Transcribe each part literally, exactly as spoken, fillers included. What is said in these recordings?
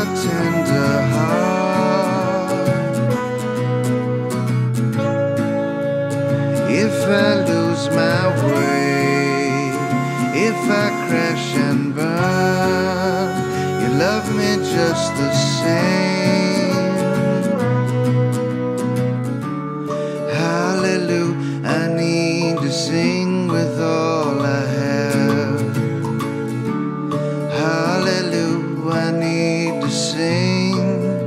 tender heart. If I lose my way, if I crash and burn, you love me just the same. Hallelujah, I need to sing with all I have. Hallelujah, I need to sing.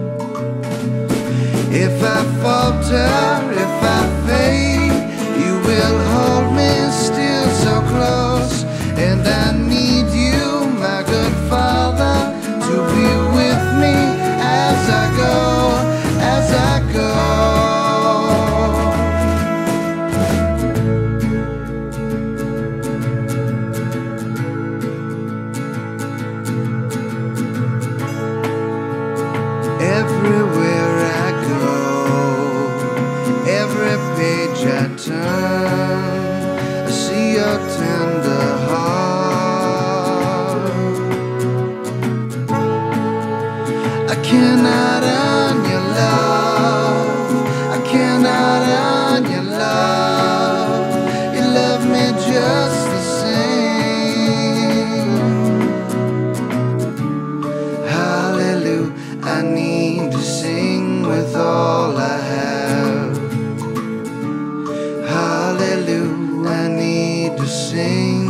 If I falter, if I fade, you will hold me still so close. And I need you, my good Father, to be with me as I go, as I go. Everywhere I go, every page I turn, I see your tender heart. I cannot earn your love, I cannot earn your love. You love me just the same. Hallelujah, I need to sing with all I have. Hallelujah, I need to sing.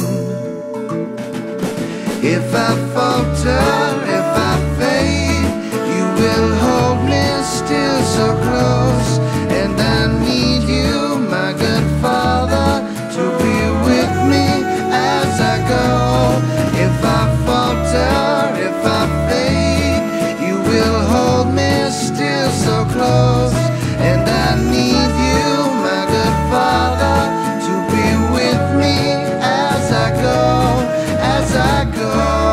If I falter, if I fade, you will hold me still so close. And I need you, my good Father, to be with me as I go. If I falter, if I fade, you will hold me still so close. And I need you, my good Father, to be with me as I go, as I go.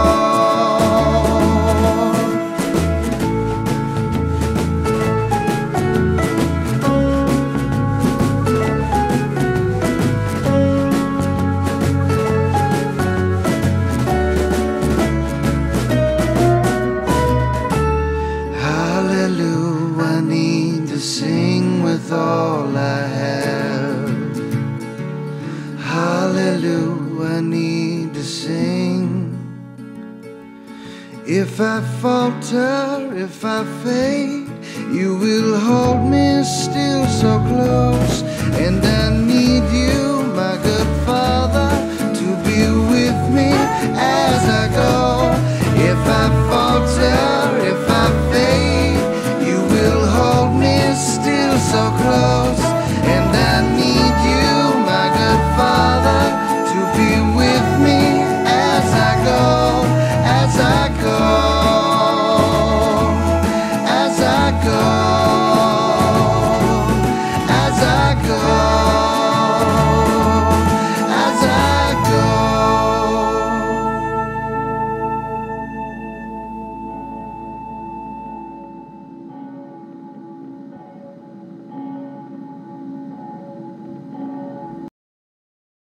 Hallelujah, I need to sing with all I have. Hallelujah, I need to sing. If I falter, if I fade, you will hold me still so close. And I need you,